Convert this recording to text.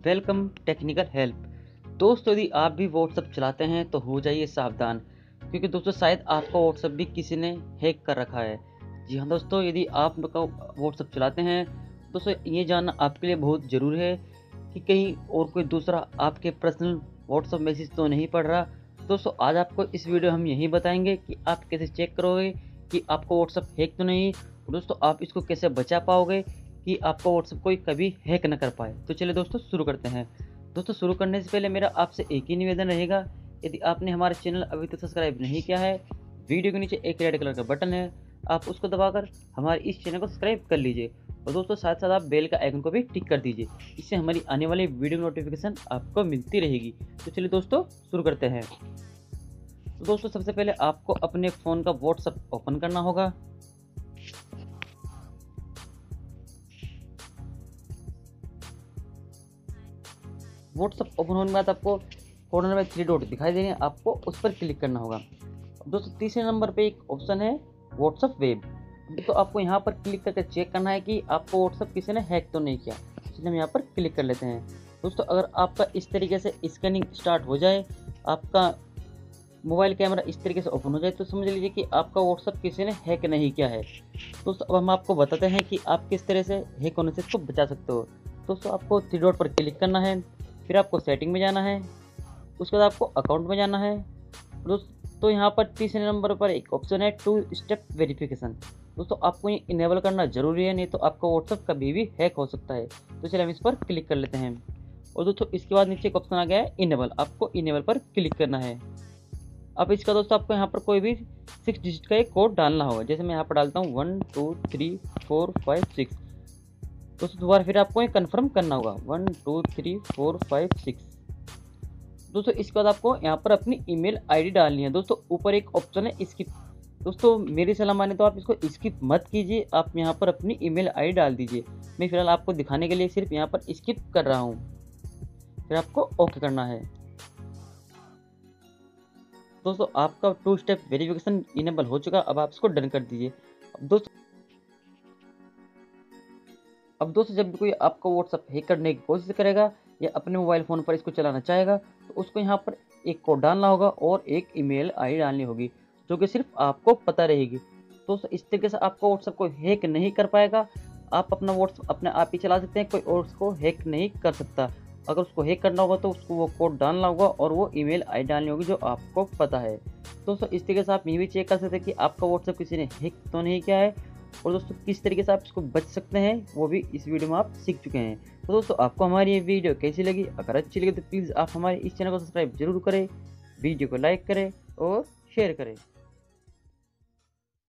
Welcome technical help. दोस्तों, यदि आप भी व्हाट्सअप चलाते हैं तो हो जाइए सावधान, क्योंकि दोस्तों शायद आपका व्हाट्सअप भी किसी ने हैक कर रखा है। जी हाँ दोस्तों, यदि आप लोग का व्हाट्सअप चलाते हैं दोस्तों, ये जानना आपके लिए बहुत ज़रूरी है कि कहीं और कोई दूसरा आपके पर्सनल व्हाट्सअप मैसेज तो नहीं पढ़ रहा। दोस्तों, आज आपको इस वीडियो हम यही बताएंगे कि आप कैसे चेक करोगे कि आपका व्हाट्सअप हैक तो नहीं, और दोस्तों आप इसको कैसे बचा पाओगे कि आपका व्हाट्सएप कोई कभी हैक ना कर पाए। तो चलिए दोस्तों शुरू करते हैं। दोस्तों, शुरू करने से पहले मेरा आपसे एक ही निवेदन रहेगा, यदि आपने हमारे चैनल अभी तक सब्सक्राइब नहीं किया है, वीडियो के नीचे एक रेड कलर का बटन है, आप उसको दबाकर हमारे इस चैनल को सब्सक्राइब कर लीजिए। और दोस्तों साथ साथ आप बेल का आइकन को भी टिक कर दीजिए, इससे हमारी आने वाली वीडियो नोटिफिकेशन आपको मिलती रहेगी। तो चलिए दोस्तों शुरू करते हैं। तो दोस्तों सबसे पहले आपको अपने फ़ोन का व्हाट्सएप ओपन करना होगा। व्हाट्सअप ओपन होने के बाद आपको कॉर्नर में 3 डॉट दिखाई देंगे, आपको उस पर क्लिक करना होगा। अब दोस्तों तीसरे नंबर पे एक ऑप्शन है व्हाट्सअप वेब, तो आपको यहाँ पर क्लिक करके चेक करना है कि आपको व्हाट्सअप किसी ने हैक तो नहीं किया, इसलिए हम यहाँ पर क्लिक कर लेते हैं। दोस्तों अगर आपका इस तरीके से स्कैनिंग स्टार्ट हो जाए, आपका मोबाइल कैमरा इस तरीके से ओपन हो जाए, तो समझ लीजिए कि आपका व्हाट्सअप किसी ने हैक नहीं किया है। दोस्तों अब हम आपको बताते हैं कि आप किस तरह से हैक होने से इसको बचा सकते हो। दोस्तों आपको 3 डॉट पर क्लिक करना है, फिर आपको सेटिंग में जाना है, उसके बाद आपको अकाउंट में जाना है। दोस्तों यहाँ पर तीसरे नंबर पर एक ऑप्शन है 2 स्टेप वेरिफिकेशन। दोस्तों आपको ये इनेबल करना जरूरी है, नहीं तो आपका व्हाट्सअप कभी भी हैक हो सकता है। तो चलिए हम इस पर क्लिक कर लेते हैं। और दोस्तों इसके बाद नीचे एक ऑप्शन आ गया है इनेबल, आपको इनेबल पर क्लिक करना है। अब इसका दोस्तों आपको यहाँ पर कोई भी 6 डिजिट का एक कोड डालना होगा, जैसे मैं यहाँ पर डालता हूँ 1 2 3 4 5 6। दोस्तों दोबारा फिर आपको ये कंफर्म करना होगा 1 2 3 4 5 6। दोस्तों इसके बाद आपको यहाँ पर अपनी ईमेल आईडी डालनी है। दोस्तों ऊपर एक ऑप्शन है स्किप, दोस्तों मेरी सलाह माने तो आप इसको स्किप मत कीजिए, आप यहाँ पर अपनी ईमेल आईडी डाल दीजिए। मैं फिलहाल आपको दिखाने के लिए सिर्फ यहाँ पर स्किप कर रहा हूँ, फिर आपको ओके करना है। दोस्तों आपका 2 स्टेप वेरिफिकेशन इनेबल हो चुका, अब आप इसको डन कर दीजिए। अब दोस्तों जब भी कोई आपका व्हाट्सअप हैक करने की कोशिश करेगा या अपने मोबाइल फ़ोन पर इसको चलाना चाहेगा, तो उसको यहाँ पर एक कोड डालना होगा और एक ईमेल आईडी डालनी होगी, जो कि सिर्फ आपको पता रहेगी। दोस्तों इस तरीके से आपका व्हाट्सअप कोई हैक नहीं कर पाएगा, आप अपना व्हाट्सअप अपने आप ही चला सकते हैं, कोई और उसको हैक नहीं कर सकता। अगर उसको हैक करना होगा तो उसको वो कोड डालना होगा और वो ईमेल आईडी डालनी होगी जो आपको पता है। दोस्तों इस तरीके से आप ये भी चेक कर सकते हैं कि आपका व्हाट्सअप किसी ने हैक तो नहीं किया है, और दोस्तों किस तरीके से आप इसको बच सकते हैं वो भी इस वीडियो में आप सीख चुके हैं। तो दोस्तों आपको हमारी ये वीडियो कैसी लगी? अगर अच्छी लगी तो प्लीज़ आप हमारे इस चैनल को सब्सक्राइब जरूर करें, वीडियो को लाइक करें और शेयर करें।